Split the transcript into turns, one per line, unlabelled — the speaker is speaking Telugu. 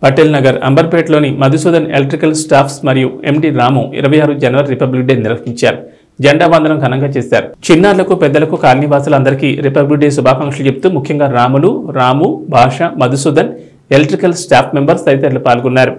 పటేల్ నగర్ అంబర్పేటలోని మధుసూదన్ ఎలక్ట్రికల్ స్టాఫ్స్ మరియు ఎండి రాము 26 జనవరి రిపబ్లిక్ డే నిర్వహించారు. జెండా వందనం ఘనంగా చేశారు. చిన్నారులకు పెద్దలకు కాలనీవాసులందరికీ రిపబ్లిక్ డే శుభాకాంక్షలు చెబుతూ ముఖ్యంగా రాము, భాష, మధుసూదన్ ఎలక్ట్రికల్ స్టాఫ్ మెంబర్స్ తదితరులు పాల్గొన్నారు.